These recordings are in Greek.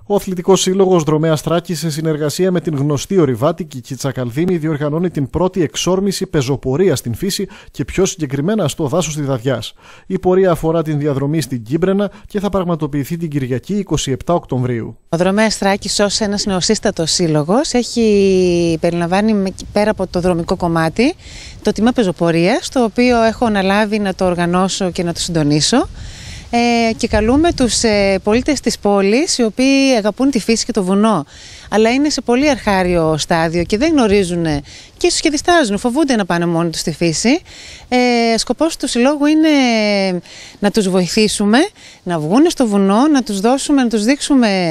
Ο Αθλητικός Σύλλογος Δρομέας Θράκης, σε συνεργασία με την γνωστή ορειβάτη Κίτσα Καλδίνη, διοργανώνει την πρώτη εξόρμηση πεζοπορία στην φύση και πιο συγκεκριμένα στο δάσος της Δαδιάς. Η πορεία αφορά την διαδρομή στην Κίμπρενα και θα πραγματοποιηθεί την Κυριακή 27 Οκτωβρίου. Ο Δρομέας Θράκης, ως ένας νεοσύστατος σύλλογος, περιλαμβάνει πέρα από το δρομικό κομμάτι το τμήμα πεζοπορίας, το οποίο έχω αναλάβει να το οργανώσω και να το συντονίσω. Και καλούμε τους πολίτες της πόλης, οι οποίοι αγαπούν τη φύση και το βουνό, αλλά είναι σε πολύ αρχάριο στάδιο και δεν γνωρίζουν και ίσως και διστάζουν, φοβούνται να πάνε μόνοι τους στη φύση. Σκοπός του συλλόγου είναι να τους βοηθήσουμε να βγουν στο βουνό, να τους δώσουμε, να τους δείξουμε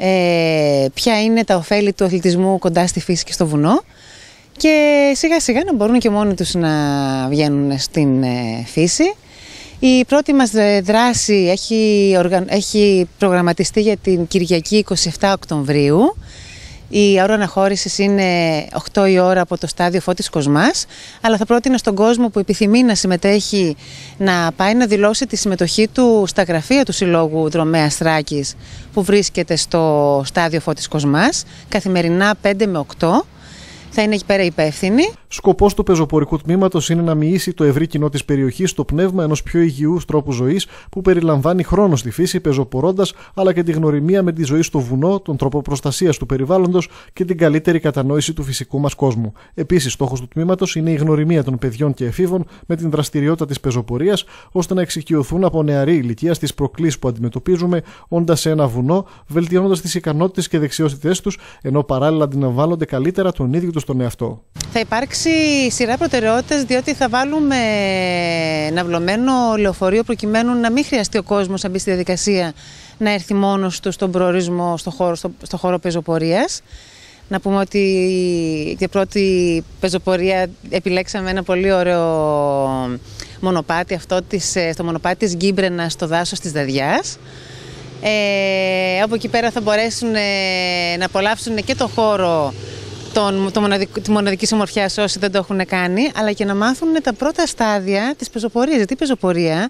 ποια είναι τα ωφέλη του αθλητισμού κοντά στη φύση και στο βουνό, και σιγά σιγά να μπορούν και μόνοι τους να βγαίνουν στην φύση. Η πρώτη μας δράση έχει προγραμματιστεί για την Κυριακή 27 Οκτωβρίου. Η ώρα αναχώρησης είναι 8 η ώρα από το στάδιο Φώτης Κοσμάς, αλλά θα πρότεινα στον κόσμο που επιθυμεί να συμμετέχει να πάει να δηλώσει τη συμμετοχή του στα γραφεία του Συλλόγου Δρομέας Θράκης, που βρίσκεται στο στάδιο Φώτης Κοσμάς, καθημερινά 5 με 8. Θα είναι εκεί πέρα υπεύθυνοι. Σκοπός του πεζοπορικού τμήματος είναι να μοιήσει το ευρύ κοινό της περιοχής στο πνεύμα ενός πιο υγιούς τρόπου ζωής, που περιλαμβάνει χρόνο στη φύση πεζοπορώντας, αλλά και τη γνωριμία με τη ζωή στο βουνό, τον τρόπο προστασίας του περιβάλλοντος και την καλύτερη κατανόηση του φυσικού μας κόσμου. Επίσης, στόχος του τμήματος είναι η γνωριμία των παιδιών και εφήβων με την δραστηριότητα της πεζοπορίας, ώστε να εξοικειωθούν από νεαρή ηλικία στις προκλήσεις που αντιμετωπίζουμε, όντας σε ένα βουνό, βελτιώνοντας τις ικανότητες και δεξιότητές τους, ενώ παράλληλα αντιλαμβάνονται καλύτερα τον ίδιο τους τον εαυτό. Θα υπάρξει σειρά προτεραιότητες, διότι θα βάλουμε ναυλωμένο λεωφορείο προκειμένου να μην χρειαστεί ο κόσμος να μπει στη διαδικασία να έρθει μόνος του στον προορισμό, στο χώρο πεζοπορίας. Να πούμε ότι για πρώτη πεζοπορία επιλέξαμε ένα πολύ ωραίο μονοπάτι, το μονοπάτι της Γκίμπρενα στο δάσος της Δαδιάς. Από εκεί πέρα θα μπορέσουν να απολαύσουν και το χώρο τη μοναδική ομορφιά όσοι δεν το έχουν κάνει, αλλά και να μάθουν τα πρώτα στάδια της πεζοπορίας. Γιατί η πεζοπορία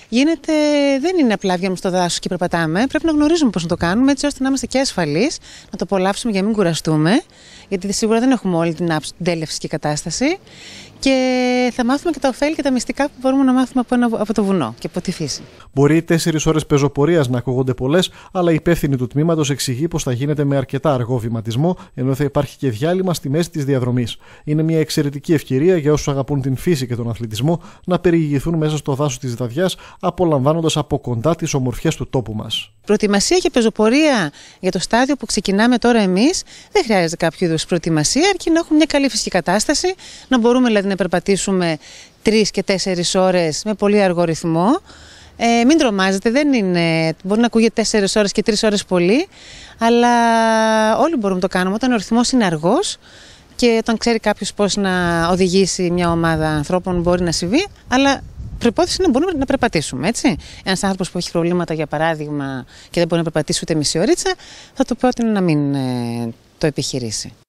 δεν είναι απλά βγαίνουμε στο δάσος και περπατάμε. Πρέπει να γνωρίζουμε πώς να το κάνουμε, έτσι ώστε να είμαστε και ασφαλείς, να το απολαύσουμε για να μην κουραστούμε, γιατί σίγουρα δεν έχουμε όλη την τέλευση και κατάσταση. Και θα μάθουμε και τα ωφέλη και τα μυστικά που μπορούμε να μάθουμε από το βουνό και από τη φύση. Μπορεί οι 4 ώρες πεζοπορίας να ακούγονται πολλές, αλλά η υπεύθυνη του τμήματος εξηγεί πως θα γίνεται με αρκετά αργό βηματισμό, ενώ θα υπάρχει και διάλειμμα στη μέση της διαδρομής. Είναι μια εξαιρετική ευκαιρία για όσους αγαπούν την φύση και τον αθλητισμό να περιηγηθούν μέσα στο δάσος της Δαδιάς, απολαμβάνοντας από κοντά τις ομορφιές του τόπου μας. Προετοιμασία και πεζοπορία για το στάδιο που ξεκινάμε τώρα εμείς δεν χρειάζεται κάποιο είδους προετοιμασία, αρκεί να έχουμε μια καλή φυσική κατάσταση, να μπορούμε δηλαδή να περπατήσουμε 3 και 4 ώρες με πολύ αργό ρυθμό. Μην τρομάζετε, μπορεί να ακούγεται 4 ώρες και 3 ώρες πολύ, αλλά όλοι μπορούμε να το κάνουμε όταν ο ρυθμός είναι αργός και όταν ξέρει κάποιος πώς να οδηγήσει μια ομάδα ανθρώπων μπορεί να συμβεί, αλλά προϋπόθεση είναι να μπορούμε να περπατήσουμε, έτσι. Ένας άνθρωπος που έχει προβλήματα, για παράδειγμα, και δεν μπορεί να περπατήσει ούτε μισή ωρίτσα, θα του πρότεινα να μην το επιχειρήσει.